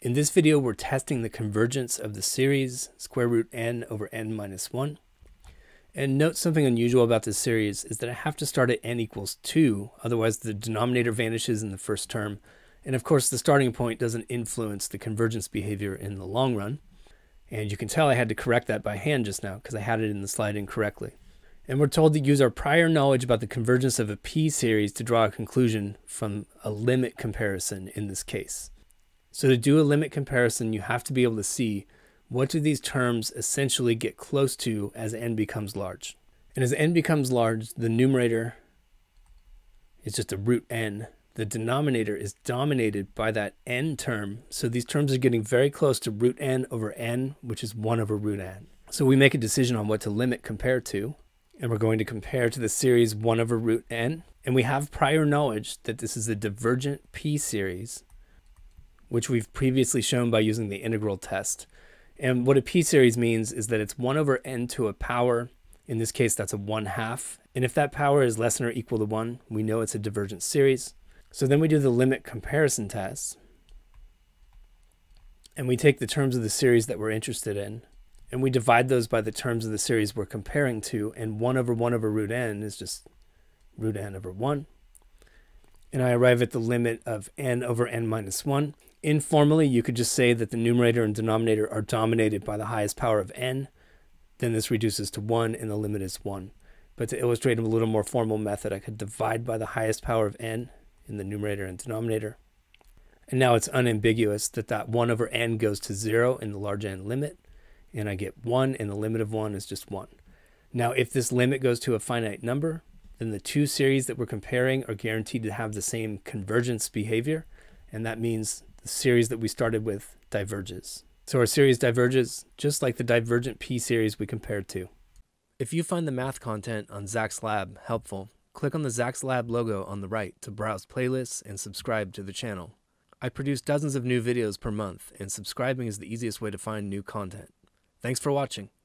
In this video, we're testing the convergence of the series square root n over n minus 1. And note something unusual about this series is that I have to start at n equals 2, otherwise the denominator vanishes in the first term. And of course, the starting point doesn't influence the convergence behavior in the long run. And you can tell I had to correct that by hand just now because I had it in the slide incorrectly. And we're told to use our prior knowledge about the convergence of a p-series to draw a conclusion from a limit comparison in this case. So to do a limit comparison, you have to be able to see what do these terms essentially get close to as n becomes large. And as n becomes large, the numerator is just a root n. The denominator is dominated by that n term. So these terms are getting very close to root n over n, which is 1 over root n. So we make a decision on what to limit compare to. And we're going to compare to the series 1 over root n. And we have prior knowledge that this is a divergent p-series, which we've previously shown by using the integral test. And what a p-series means is that it's 1 over n to a power. In this case, that's a 1/2. And if that power is less than or equal to 1, we know it's a divergent series. So then we do the limit comparison test. And we take the terms of the series that we're interested in, and we divide those by the terms of the series we're comparing to. And 1 over root n is just root n over 1. And I arrive at the limit of n over n minus 1. Informally, you could just say that the numerator and denominator are dominated by the highest power of n. Then this reduces to 1 and the limit is 1. But to illustrate a little more formal method, I could divide by the highest power of n in the numerator and denominator. And now it's unambiguous that that 1 over n goes to 0 in the large n limit. And I get 1 and the limit of 1 is just 1. Now if this limit goes to a finite number, then the two series that we're comparing are guaranteed to have the same convergence behavior. And that means the series that we started with diverges. So our series diverges just like the divergent p-series we compared to. If you find the math content on Zach's Lab helpful, click on the Zach's Lab logo on the right to browse playlists and subscribe to the channel. I produce dozens of new videos per month, and subscribing is the easiest way to find new content. Thanks for watching.